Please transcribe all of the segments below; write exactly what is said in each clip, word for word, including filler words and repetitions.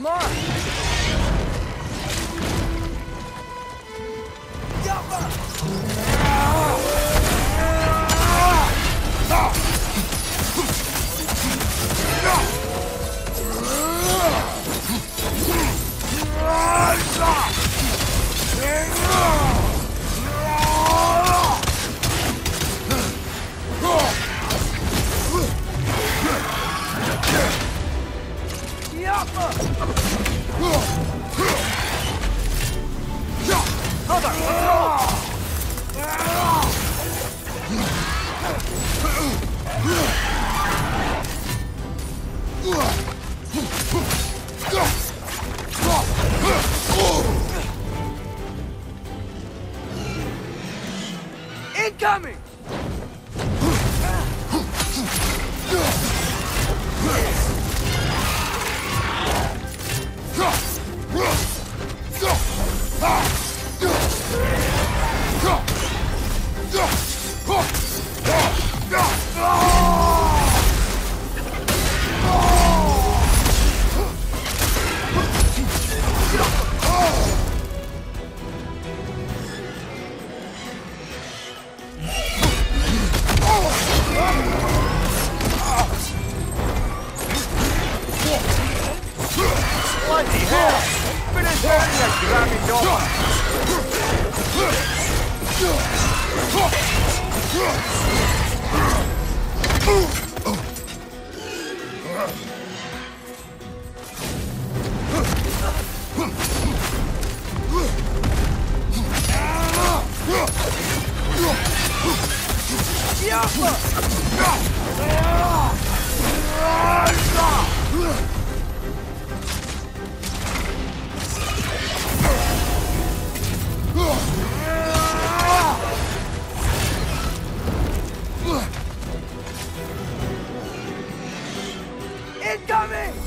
Come on! Incoming! Bloody hell! Finish early like grabbing dog! Incoming!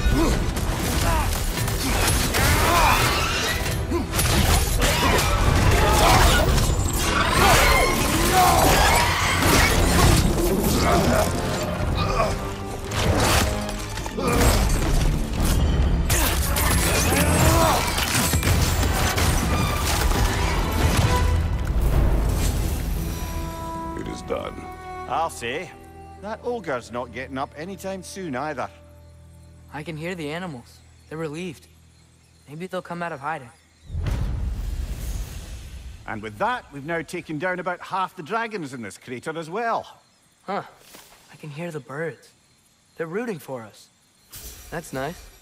It is done. I'll say. That ogre's not getting up anytime soon either. I can hear the animals. They're relieved. Maybe they'll come out of hiding. And with that, we've now taken down about half the dragons in this crater as well. Huh. I can hear the birds. They're rooting for us. That's nice.